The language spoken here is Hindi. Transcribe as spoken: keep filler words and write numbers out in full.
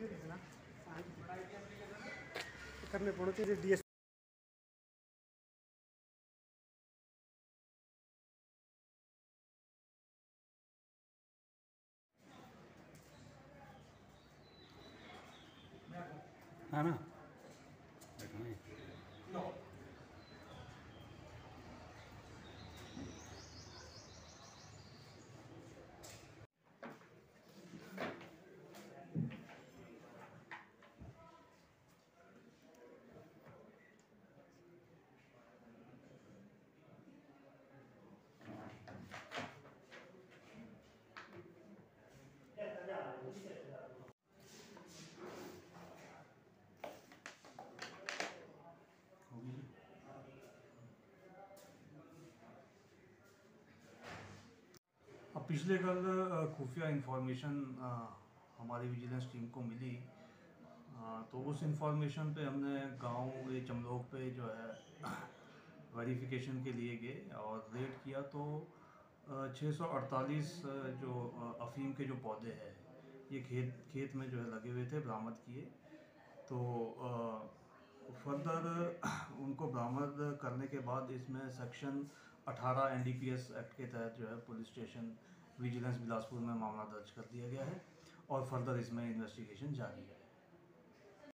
करने पड़ते डीएस है ना। अब पिछले कल खुफिया इंफॉर्मेशन हमारी विजिलेंस टीम को मिली, आ, तो उस इंफॉर्मेशन पे हमने गांव ये चमलोक पे जो है वेरिफिकेशन के लिए गए और रेड किया। तो छः सौ अड़तालीस जो अफीम के जो पौधे हैं ये खेत खेत में जो है लगे हुए थे, बरामद किए। तो फर्दर उनको बरामद करने के बाद इसमें सेक्शन अठारह एनडीपीएस एक्ट के तहत जो है पुलिस स्टेशन विजिलेंस बिलासपुर में मामला दर्ज कर दिया गया है और फर्दर इसमें इन्वेस्टिगेशन जारी है।